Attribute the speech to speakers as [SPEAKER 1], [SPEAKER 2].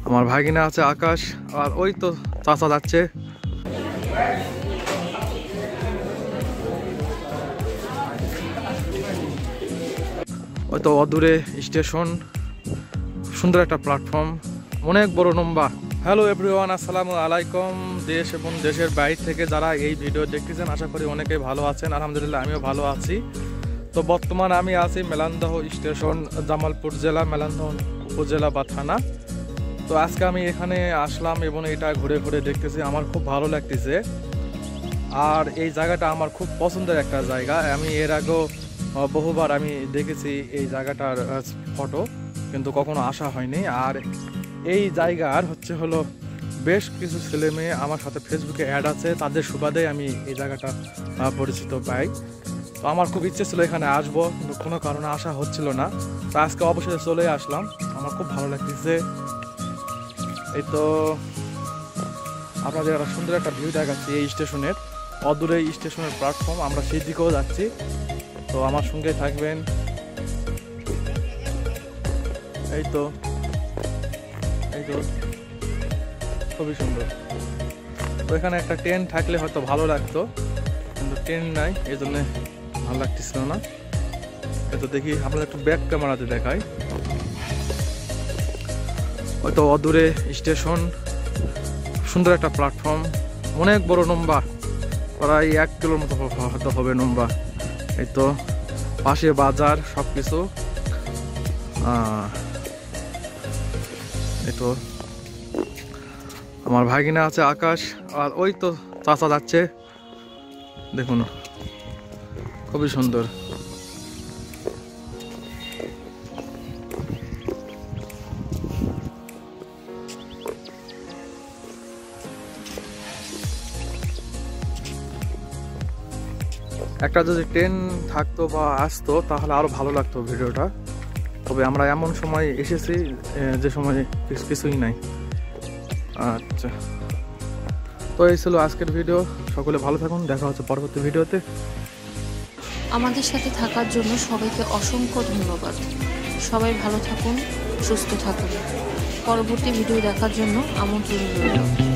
[SPEAKER 1] আমার ভাগিনা আছে আকাশ, আর ওই তো চাচা যাচ্ছে। ওই তো অদূরে স্টেশন, সুন্দর একটা প্ল্যাটফর্ম, অনেক বড় লম্বা। হ্যালো এভরিওয়ান, আসসালামু আলাইকুম। দেশ এবং দেশের বাইরে থেকে যারা এই ভিডিও দেখতেছেন, আশা করি অনেকেই ভালো আছেন। আলহামদুলিল্লাহ আমিও ভালো আছি। তো বর্তমান আমি আছি মেলান্দাহ স্টেশন, জামালপুর জেলা, মেলান্দাহ উপজেলা বা থানা। তো আজকে আমি এখানে আসলাম এবং এটা ঘুরে ঘুরে দেখতেছি, আমার খুব ভালো লাগতেছে। আর এই জায়গাটা আমার খুব পছন্দের একটা জায়গা। আমি এর আগেও বহুবার আমি দেখেছি এই জায়গাটার ফটো, কিন্তু কখনো আসা হয়নি। আর এই জায়গার হলো বেশ কিছু ছেলে মেয়ে আমার সাথে ফেসবুকে অ্যাড আছে, তাদের সুবাদে আমি এই জায়গাটা পরিচিত পাই। তো আমার খুব ইচ্ছে ছিল এখানে আসবো, কিন্তু কোনো কারণে আসা হচ্ছিল না। তো আজকে অবশ্যই চলে আসলাম, আমার খুব ভালো লাগতেছে। এই তো আপনাদের একটা সুন্দর একটা ভিউ দেখাচ্ছি এই স্টেশনের, অদূরে স্টেশনের প্ল্যাটফর্ম, আমরা সেই দিকেও যাচ্ছি। তো আমার সঙ্গে থাকবেন। এই তো খুবই সুন্দর। তো এখানে একটা ট্রেন থাকলে হয়তো ভালো লাগতো, কিন্তু ট্রেন নাই, এই জন্য ভালো লাগতেছিল না। এই তো দেখি আপনাদের একটু ব্যাক ক্যামেরাতে দেখাই। হয়তো অদূরে স্টেশন, সুন্দর একটা প্ল্যাটফর্ম, অনেক বড় লম্বা, প্রায় 1 কিলোর মতো হয়তো হবে লম্বা। এই তো পাশে বাজার, সব কিছু। এই তো আমার ভাগিনা আছে আকাশ, আর ওই তো চাচা যাচ্ছে, দেখুন খুবই সুন্দর। একটা যদি ট্রেন থাকতো বা আসতো তাহলে আরো ভালো লাগতো ভিডিওটা। তবে আমরা এমন সময় এসেছি যে সময় কিছুই নাই। আচ্ছা, তো এই ছিল আজকের ভিডিও। সকলে ভালো থাকুন, দেখা হচ্ছে পরবর্তী ভিডিওতে।
[SPEAKER 2] আমাদের সাথে থাকার জন্য সবাইকে অসংখ্য ধন্যবাদ। সবাই ভালো থাকুন, সুস্থ থাকুন। পরবর্তী ভিডিও দেখার জন্য আমন্ত্রণ রইল।